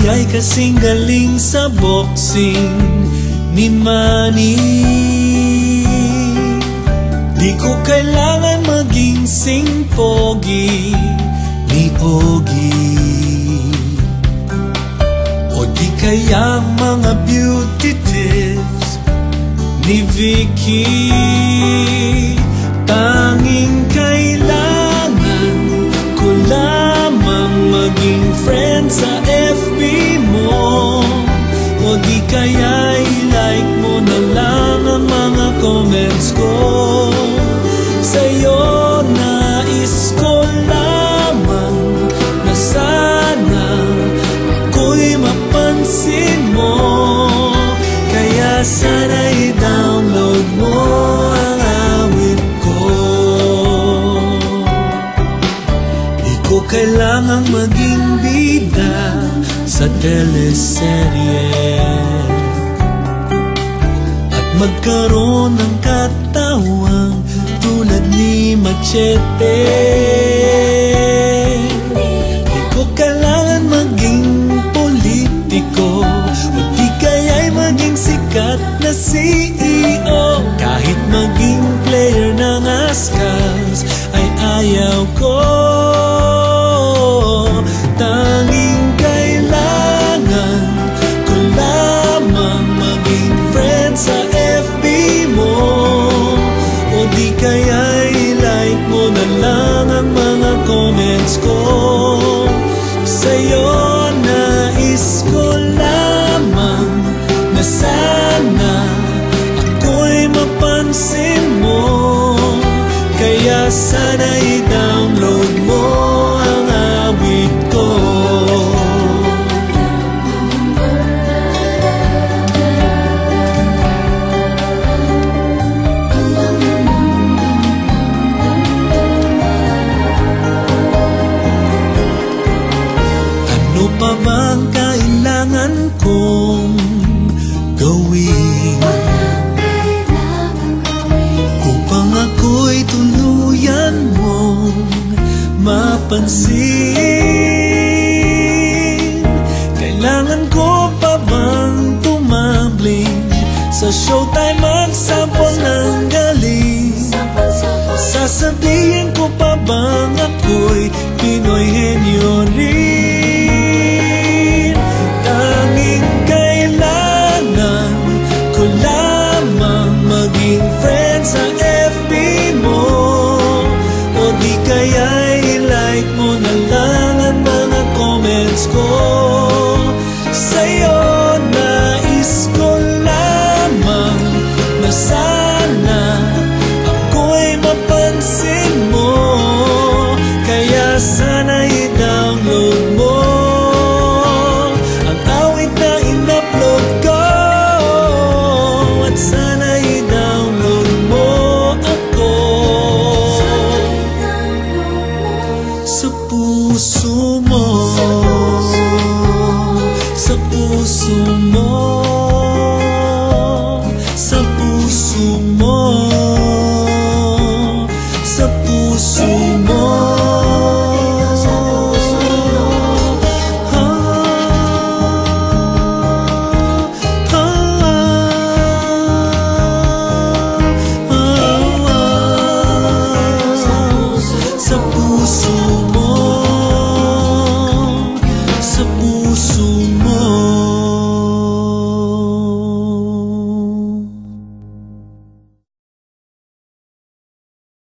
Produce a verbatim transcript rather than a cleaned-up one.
ay kasing galing sa boxing ni Manny. Di ko kailangan maging sing pogi ni Ogie, o di kaya mga beauty tips ni Vicky. Tanging kailangan ko lamang maging friend sa F B mo, o di kaya i-like mo na lang ang mga comments ko. Sa'yo nais ko lamang na sana ako'y mapansin mo, kaya sana i-download mo ang awit ko. Di ko kailangang maging bida sa teleserye at magkaroon ng katawang tulad ni Machete. Di ko kailangan maging politiko, o di kaya'y maging sikat na C E O. Kahit maging player ng Ascals ay ayaw ko. Tanging kailangan ko lamang maging friend sa F B mo, o di kaya i-like mo na lang ang mga comments ko. Sa'yo nais ko lamang na sana ako'y mapansin mo, kaya sana i-download mo ang awit ko. Ano pa bang kailangan kong gawin upang ako'y tuluyan mong mapansin? Kailangan ko pa bang tumambling sa Showtime at sample ng galing? Sasabihin ko pa bang ako'y Pinoy henyo rin? Tanging kailangan ko lamang maging friend sa F B mo, o di kaya i-like mo na lang ang mga comments ko. Sa'yo nais ko lamang na sana ako'y mapansin mo, kaya sana i-download mo ang awit na in-upload ko, at sana i-download mo ako sa puso mo.